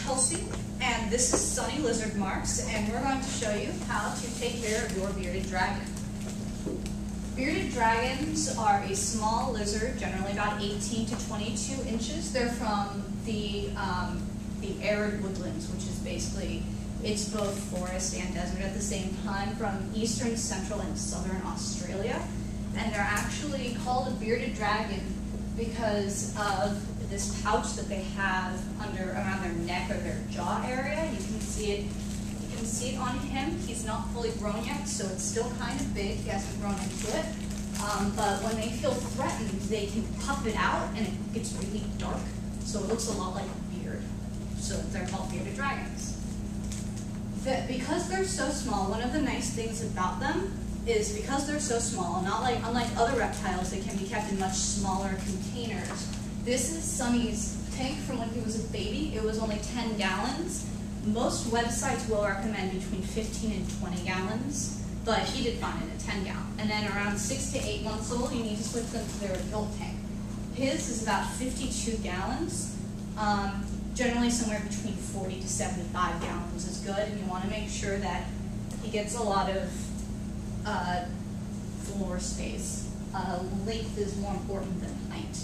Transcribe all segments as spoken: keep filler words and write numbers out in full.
Kelsey, and this is Sunny Lizard Marks, and we're going to show you how to take care of your bearded dragon. Bearded dragons are a small lizard, generally about eighteen to twenty-two inches. They're from the, um, the arid woodlands, which is basically, it's both forest and desert at the same time, from eastern, central, and southern Australia. And they're actually called a bearded dragon because of this pouch that they have under around their neck or their jaw area. You can see it. You can see it on him. He's not fully grown yet, so it's still kind of big. He hasn't grown into it. Um, but when they feel threatened, they can puff it out, and it gets really dark. So it looks a lot like a beard. So they're called bearded dragons. That because they're so small, one of the nice things about them is because they're so small, not like unlike other reptiles, they can be kept in much smaller containers. This is Sunny's tank from when he was a baby. It was only ten gallons. Most websites will recommend between fifteen and twenty gallons, but he did fine in a ten gallon. And then around six to eight months old, you need to switch them to their adult tank. His is about fifty-two gallons. Um, generally somewhere between forty to seventy-five gallons is good, and you want to make sure that he gets a lot of uh, floor space. Uh, length is more important than height.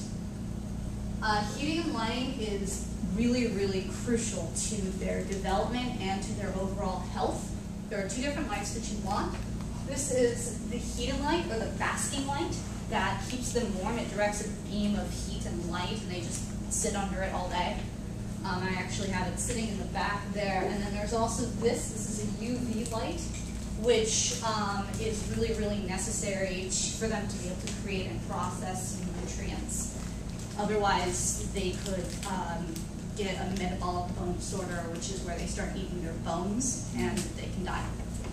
Uh, heating and lighting is really, really crucial to their development and to their overall health. There are two different lights that you want. This is the heating light, or the basking light, that keeps them warm. It directs a beam of heat and light, and they just sit under it all day. Um, I actually have it sitting in the back there. And then there's also this. This is a U V light, which um, is really, really necessary for them to be able to create and process nutrients. Otherwise, they could um, get a metabolic bone disorder, which is where they start eating their bones, and they can die.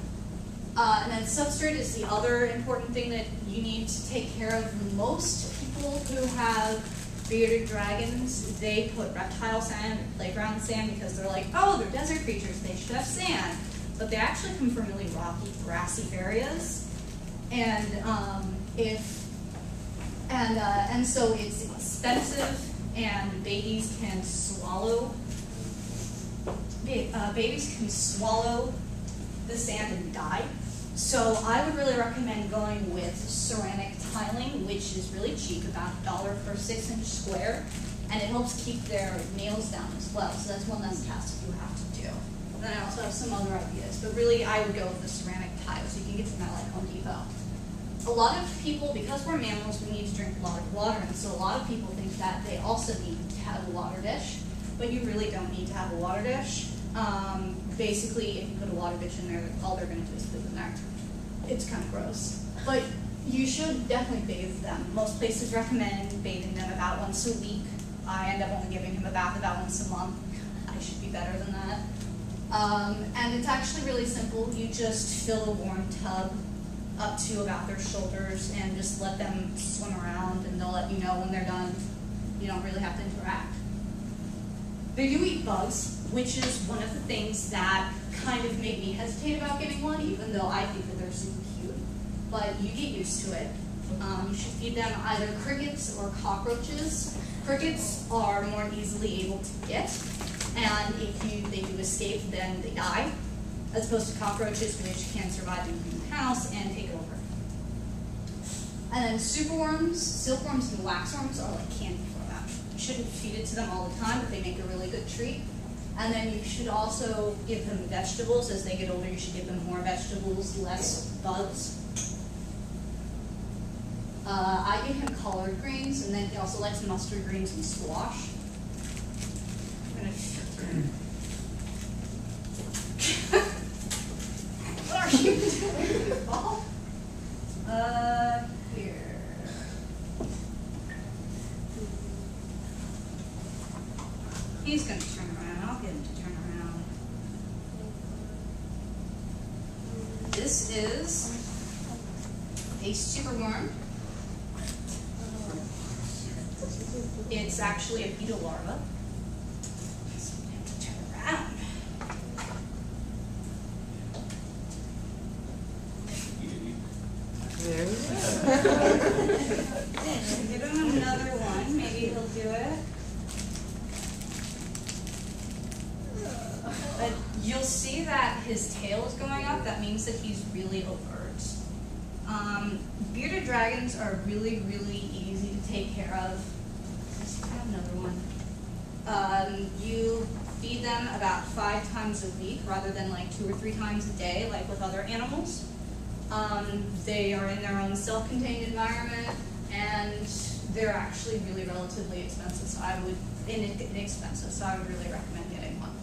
Uh, and then substrate is the other important thing that you need to take care of. Most people who have bearded dragons, they put reptile sand or playground sand because they're like, oh, they're desert creatures, they should have sand. But they actually come from really rocky, grassy areas. And um, if And, uh, and so it's expensive, and babies can swallow, uh, babies can swallow the sand and die. So I would really recommend going with ceramic tiling, which is really cheap, about a dollar per six inch square, and it helps keep their nails down as well. So that's one less task you have to do. And then I also have some other ideas, but really I would go with the ceramic tiles. You can get them at like Home Depot. A lot of people, because we're mammals, we need to drink a lot of water, and so a lot of people think that they also need to have a water dish, but you really don't need to have a water dish. Um, basically, if you put a water dish in there, all they're going to do is poop in there. It's kind of gross. But you should definitely bathe them. Most places recommend bathing them about once a week. I end up only giving him a bath about once a month. I should be better than that. Um, and it's actually really simple. You just fill a warm tub up to about their shoulders and just let them swim around, and they'll let you know when they're done. You don't really have to interact. They do eat bugs, which is one of the things that kind of made me hesitate about getting one, even though I think that they're super cute. But you get used to it. Um, you should feed them either crickets or cockroaches. Crickets are more easily able to get, and if you, they do escape, then they die, as opposed to cockroaches, which can survive in your house and take over. And then superworms, silkworms, and waxworms are like candy for them. You shouldn't feed it to them all the time, but they make a really good treat. And then you should also give them vegetables. As they get older, you should give them more vegetables, less bugs. Uh, I give him collard greens, and then he also likes mustard greens and squash. I'm gonna What are you doing, ball? Uh, here. He's going to turn around. I'll get him to turn around. This is a superworm. It's actually a beetle larva. So we have to turn around. There we go. Give him another one. Maybe he'll do it. But you'll see that his tail is going up. That means that he's really alert. Um, bearded dragons are really, really easy to take care of. I have another one. Um, you feed them about five times a week rather than like two or three times a day like with other animals. Um, they are in their own self-contained environment and they're actually really relatively expensive, so I would, inexpensive, so I would really recommend getting one.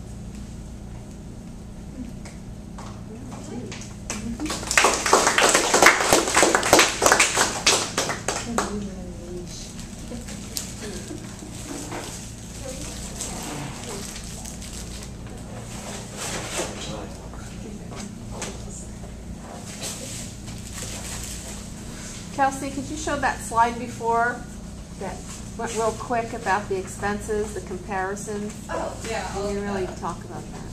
Kelsey, could you show that slide before that went real quick about the expenses, the comparison? Oh, yeah. I'll Can you really uh, talk about that?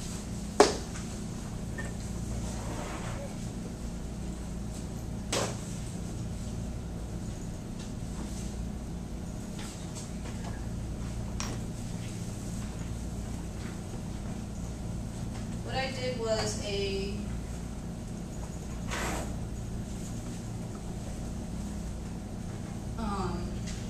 What I did was a um,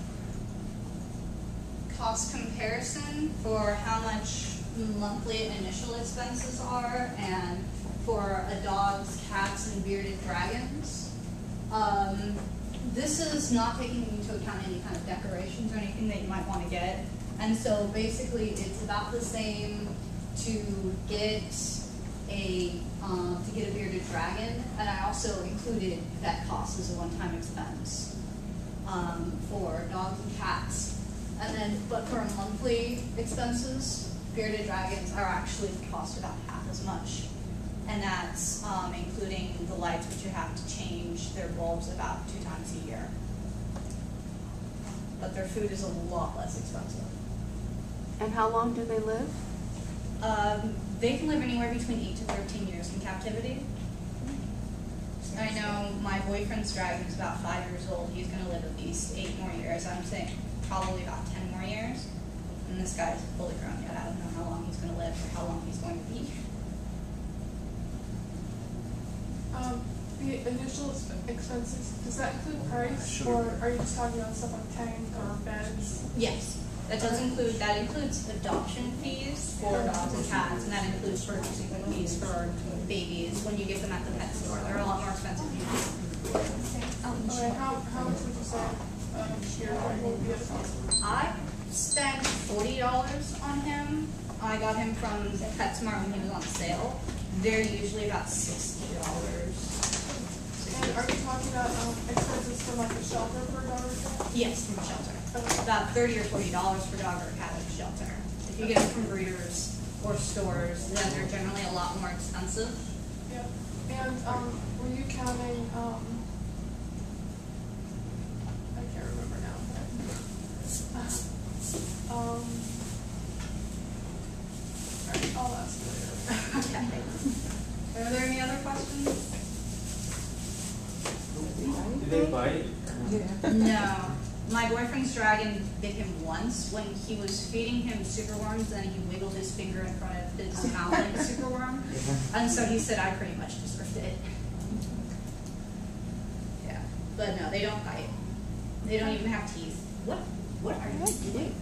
cost comparison for how much monthly initial expenses are, and for a dog's, cats, and bearded dragons. Um, this is not taking into account any kind of decorations or anything that you might want to get, and so basically it's about the same to get a um, to get a bearded dragon, and I also included vet costs as a one-time expense um, for dogs and cats. And then, but for monthly expenses, bearded dragons are actually cost about half as much, and that's um, including the lights, which you have to change their bulbs about two times a year. But their food is a lot less expensive. And how long do they live? Um, they can live anywhere between eight to thirteen years in captivity. I know my boyfriend's dragon is about five years old. He's going to live at least eight more years. I'm saying probably about ten more years. And this guy's fully grown yet. I don't know how long he's going to live or how long he's going to be. Um, the initial exp- expenses, does that include price, Sure. or are you just talking about stuff like tank or beds? Yes, that does include, that includes adoption fees for dogs and cats, and that includes purchasing fees for babies when you get them at the pet store. They're a lot more expensive. Okay, how, how much would you say, um, your dog will be at a cost? I spent forty dollars on him. I got him from PetSmart when he was on sale. They're usually about sixty dollars. And are you talking about, um, expenses from like a shelter for a dog or cat? Yes, from a shelter. Okay. About thirty or forty dollars for dog or cat at a shelter. If you get them from breeders or stores, then they're generally a lot more expensive. Yep. And, um, were you counting, um, I can't remember now, but, um, alright, I'll ask you later. Okay. Are there any other questions? Do they bite? No. My boyfriend's dragon bit him once when he was feeding him superworms, and he wiggled his finger in front of his mouth like a superworm. And so he said I pretty much deserved it. Yeah. But no, they don't bite. They don't even have teeth. What what are you doing?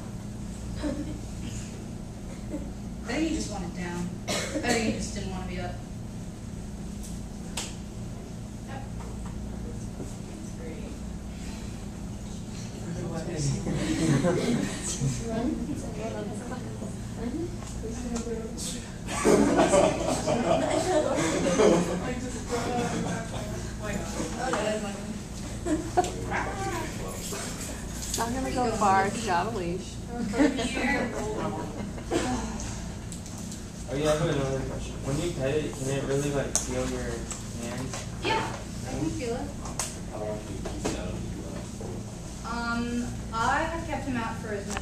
I think he just wanted down. I think he just didn't want to be up. Yep. That's great. Like just throw it out in the back. Why not? It's not going to go far. It's got a leash. Oh yeah, I have another question. When you pet it, can it really like feel your hands? Yeah, I can feel it. How long do you keep it out? Um, I have kept him out for as much